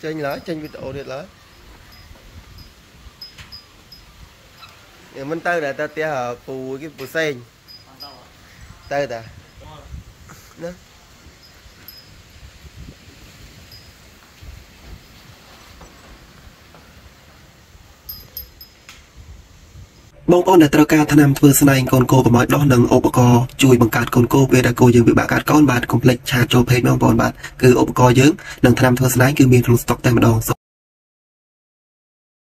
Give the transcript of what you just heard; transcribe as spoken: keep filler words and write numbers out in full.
chơi lá chơi video được lá mình tới để ta tia hở phù cái phù sen tới ta đó បងប្អូនដែលត្រូវការថ្នាំធ្វើស្នែងកូនកោកុំឲ្យដោះនឹងឧបករណ៍ជួយបង្កើតកូនកោពេលដែលគោយើងពិបាកកាត់កូនបាទកុំភ្លេចឆាតចូលពេកបងប្អូនបាទគឺឧបករណ៍យើងនឹងថ្នាំធ្វើស្នែងគឺមានក្នុងស្តុកតែម្ដង